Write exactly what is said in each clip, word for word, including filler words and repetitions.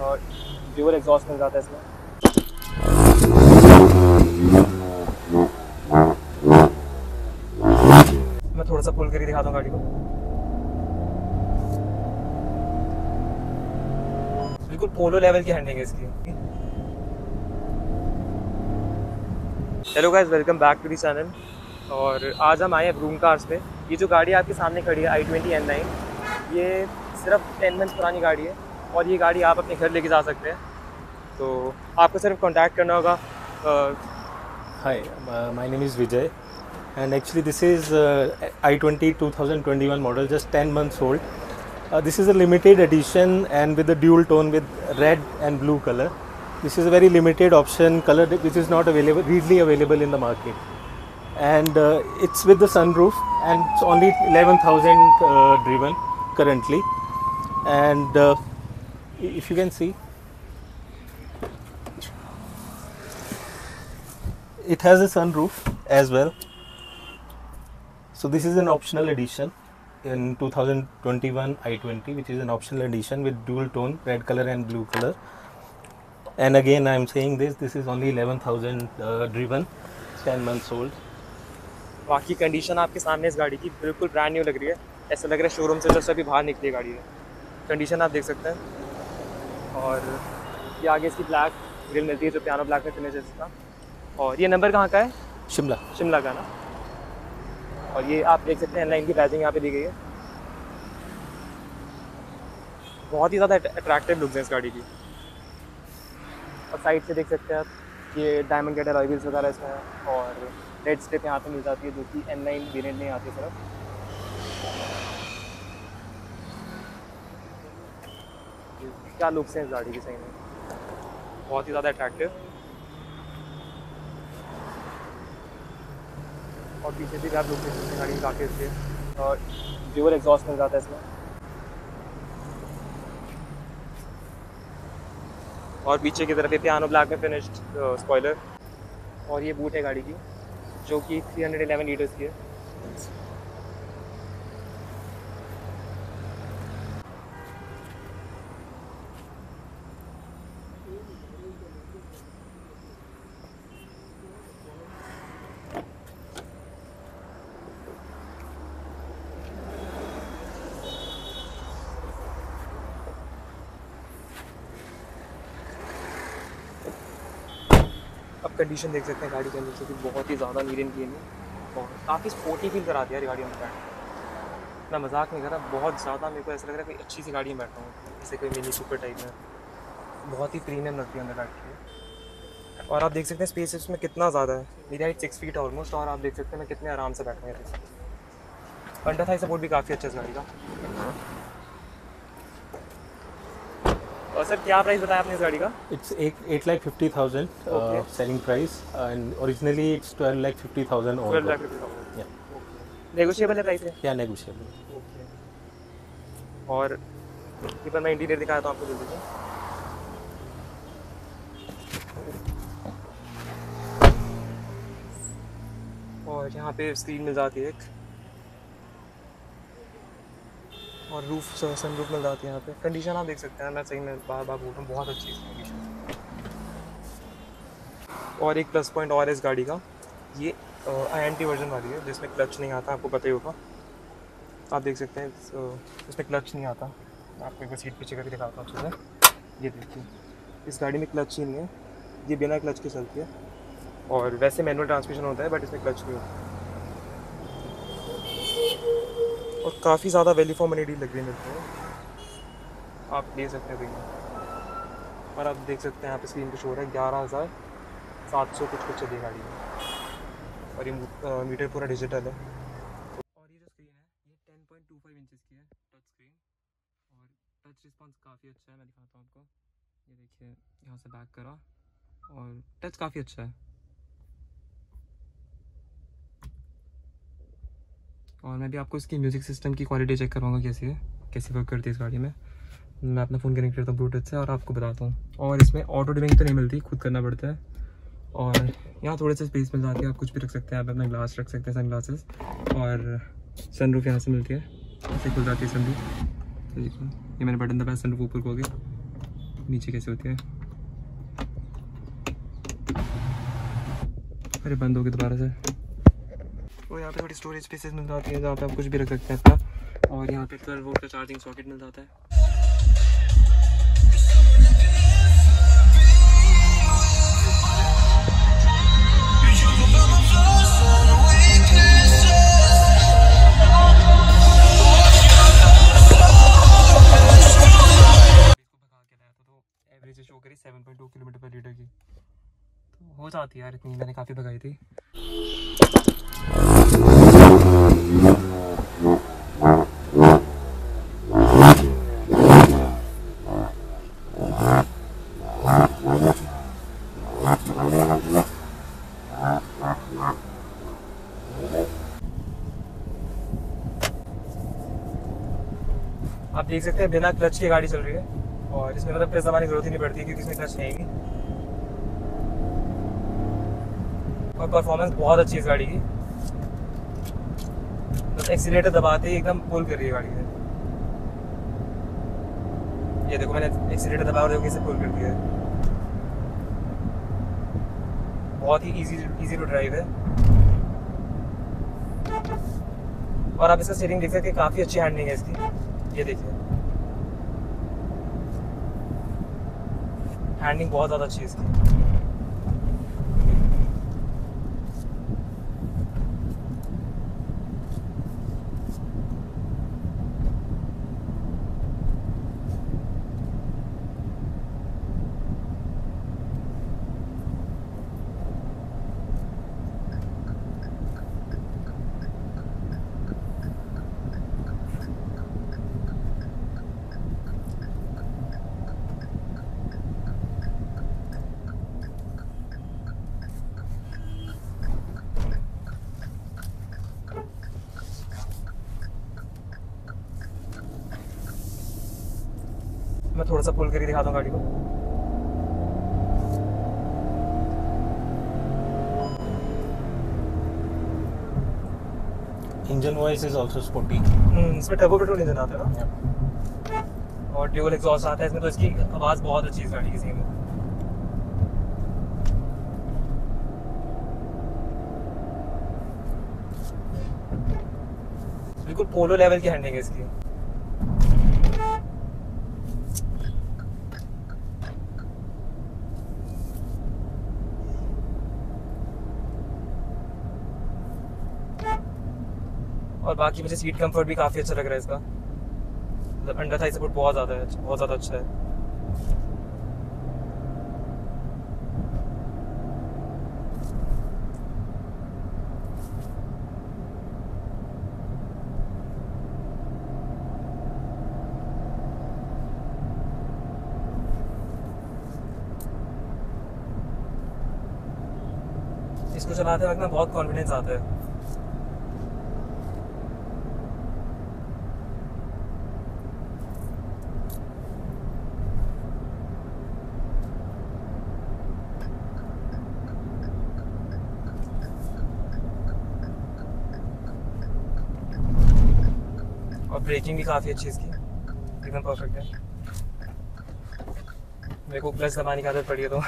और dual exhaust मिल जाता है इसमें। मैं थोड़ा सा पुल करके दिखाता हूँ गाड़ी को। बिल्कुल पोलो लेवल की हैंडलिंग है इसकी। Hello guys, welcome back to the channel. और आज हम आए हैं ब्रूम कार्स पे। ये जो गाड़ी आपके सामने खड़ी है आई ट्वेंटी एन नाइन, ये सिर्फ टेन मंथ्स पुरानी गाड़ी है और ये गाड़ी आप अपने घर लेके जा सकते हैं। तो आपको सिर्फ कांटेक्ट करना होगा। Hi, my name is Vijay and actually this is uh, i twenty twenty twenty-one model, just ten months old. Uh, this is a limited edition and with a dual tone with red and blue color. This is a very limited option color which is not available readily available in the market, and uh, it's with the sunroof and it's only eleven thousand uh, driven currently. And uh, if you can see, it has a sunroof as well. So this is an optional edition in twenty twenty-one i twenty, which is an optional edition with dual tone red color and blue color. And again I am saying this this is only eleven thousand uh, driven, ten months old. बाकी condition आपके सामने इस गाड़ी की बिल्कुल brand new लग रही है। ऐसा लग रहा है शोरूम से जस्ट अभी बाहर निकली है गाड़ी है। कंडीशन आप देख सकते हैं। और ये आगे इसकी ब्लैक ग्रिल मिलती है जो पियानो ब्लैक में फिनिश है इसका। और ये नंबर कहाँ का है? शिमला शिमला का ना। और ये आप देख सकते हैं एनलाइन की बैजिंग यहाँ पे दी गई है। बहुत ही ज़्यादा अट्रैक्टिव लुक्स हैं इस गाड़ी की। और साइड से देख सकते हैं आप ये डायमंड कट अलॉय व्हील्स वगैरह इसमें है। और रेड स्ट्रिप यहाँ पे मिल जाती है जो कि एन नाइन वेरिएंट में आती है सिर्फ। क्या लुक्स हैं इस गाड़ी की, सही में बहुत ही ज़्यादा अट्रैक्टिव। और पीछे भी आप लोग देख सकते हैं गाड़ी काफ़ी अच्छी है और ड्यूअल एग्जॉस्ट मिल जाता है इसमें। और पीछे की तरफ ये पियानो ब्लैक में फिनिश्ड स्पॉइलर। और ये बूट है गाड़ी की जो कि थ्री हंड्रेड इलेवन लीटर्स की है। अब कंडीशन देख सकते हैं गाड़ी के अंदर से कि बहुत ही ज़्यादा नीट एंड क्लीन है और काफ़ी स्पोर्टी फील कराती है यार गाड़ी में बैठ। मैं मजाक नहीं कर रहा, बहुत ज़्यादा मेरे को ऐसा लग रहा है कोई अच्छी सी गाड़ी में बैठा हूँ, जैसे कोई मिनी सुपर टाइप में। बहुत ही प्रीमियम लगती है अंदर बैठ के। और आप देख सकते हैं स्पेस इसमें कितना ज़्यादा है। मेरी हाइट सिक्स फीट है ऑलमोस्ट। और आप देख सकते हैं मैं कितने आराम से बैठा हूँ। अंडर थाई सपोर्ट भी काफ़ी अच्छा है इस गाड़ी का। और सर क्या प्राइस बताया आपने इस गाड़ी का? It's eight eight lakh fifty thousand uh, Okay. selling price, and originally it's twelve lakh fifty thousand. Twelve lakh fifty thousand. Yeah. Negotiable है प्राइस है? Yeah, negotiable. और ये पर मैं इंटीरियर दिखाया था आपको जल्दी से। और यहाँ पे स्क्रीन मिल जाती है एक, और रूफ सन रूफ मिल जाती है यहाँ पे। कंडीशन आप देख सकते हैं, मैं सही में बार बार बोल रहा हूँ, बहुत अच्छी है कंडीशन। और एक प्लस पॉइंट और है इस गाड़ी का, ये आई एन टी वर्जन वाली है जिसमें क्लच नहीं आता, आपको पता ही होगा। आप देख सकते हैं इसमें क्लच नहीं आता। मैं आपको एक बार सीट पीछे करके दिखाता हूँ अच्छे से। ये देखिए इस गाड़ी में क्लच ही नहीं है, ये बिना क्लच के चलती है। और वैसे मैनुअल ट्रांसमिशन होता है बट इसमें क्लच नहीं होता। और काफ़ी ज़्यादा वैल्यू फॉर मनी डील लग रही है मेरे को, आप ले सकते हैं भैया। और आप देख सकते हैं यहाँ पे स्क्रीन पे शो हो रहा है ग्यारह हज़ार सात सौ कुछ कुछ चली गाड़ी में। और ये मीटर पूरा डिजिटल है। और ये जो स्क्रीन है ये ten point two five inches की है टच स्क्रीन। और टच रिस्पॉन्स काफ़ी अच्छा है, मैं दिखाता हूँ आपको। ये देखिए यहाँ से बैक करा और टच काफ़ी अच्छा है। और मैं भी आपको इसकी म्यूज़िक सिस्टम की क्वालिटी चेक करवाऊँगा कैसी है, कैसी वर्क करती है इस गाड़ी में। मैं अपना फ़ोन कनेक्ट करता हूँ ब्लूटूथ से और आपको बताता हूँ। और इसमें ऑटो डिमिंग तो नहीं मिलती, खुद करना पड़ता है। और यहाँ थोड़े से स्पेस मिल जाती है, आप कुछ भी रख सकते हैं, आप अपना ग्लास रख सकते हैं, सन ग्लासेस। और सनरूफ यहाँ से मिलती है, ऐसे खुल जाती है सनरूफ। ये मैंने बटन दबाया, सनरूफ ऊपर को हो गया। नीचे कैसे होती है। अरे बंद हो गई दोबारा से। और यहाँ पे थोड़ी स्टोरेज स्पेसेस मिल जाती है जहाँ पे आप कुछ भी रख सकते हैं अपना। और यहाँ पे ट्वेल्व वोल्ट का चार्जिंग सॉकेट मिल जाता है। एवरेज शो करी seven point two kilometre per litre की, तो हो जाती है यार इतनी। मैंने काफ़ी भगाई थी। आप देख सकते हैं बिना क्लच की गाड़ी चल रही है और इसमें मतलब प्रेस दबाने की जरूरत ही नहीं पड़ती क्योंकि इसमें क्लच है ही नहीं। और परफॉर्मेंस बहुत अच्छी है इस गाड़ी की। बस एक्सीलेटर दबाते ही एकदम पुल कर रही है गाड़ी से। ये देखो मैंने एक्सीलेटर दबाया और देखो कैसे पुल कर दिया है। बहुत ही इजी इजी टू ड्राइव है। और आप इसका स्टीयरिंग देख सकते हैं, काफ़ी अच्छी हैंडलिंग है इसकी। ये देखिए हैंडलिंग बहुत ज़्यादा अच्छी है इसकी। मैं थोड़ा सा पुल करके दिखाता हूँ गाड़ी को। Engine voice is also sporty. इसमें टर्बो पेट्रोल इंजन आता है ना, और ड्यूल एग्जॉस्ट आता है इसमें, तो इसकी आवाज़ बहुत अच्छी है इस गाड़ी की सीम में। बिल्कुल पोलो लेवल की हैंडलिंग है इसकी। और बाकी मुझे सीट कंफर्ट भी काफ़ी अच्छा लग रहा है इसका। मतलब अंडर थाई सपोर्ट बहुत ज़्यादा है, बहुत ज़्यादा अच्छा है। इसको चलाते वक्त ना बहुत कॉन्फिडेंस आता है। और ब्रेकिंग भी काफ़ी अच्छी है इसकी, एकदम परफेक्ट है। मेरे को क्लच दबाने की आदत पड़ी है तो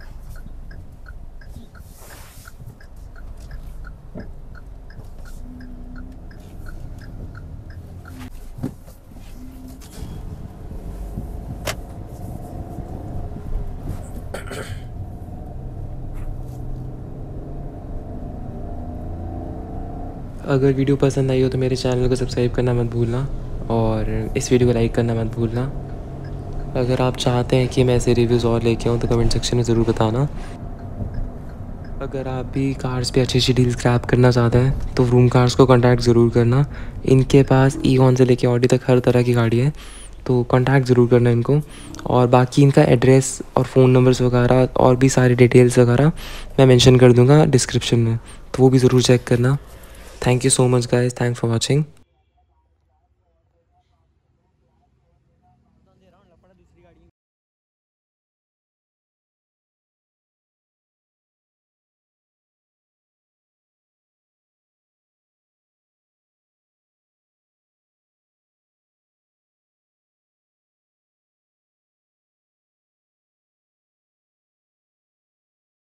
अगर वीडियो पसंद आई हो तो मेरे चैनल को सब्सक्राइब करना मत भूलना और इस वीडियो को लाइक करना मत भूलना। अगर आप चाहते हैं कि मैं ऐसे रिव्यूज़ और लेके आऊँ तो कमेंट सेक्शन में ज़रूर बताना। अगर आप भी कार्स पे अच्छी अच्छी डील्स क्रैप करना चाहते हैं तो रूम कार्स को कांटेक्ट ज़रूर करना। इनके पास ईऑन से लेके ऑडी तक हर तरह की गाड़ी है, तो कांटेक्ट ज़रूर करना इनको। और बाकी इनका एड्रेस और फ़ोन नंबर्स वगैरह और भी सारी डिटेल्स वगैरह मैं मेंशन कर दूँगा डिस्क्रिप्शन में, तो वो भी ज़रूर चेक करना। Thank you so much guys, thanks for watching.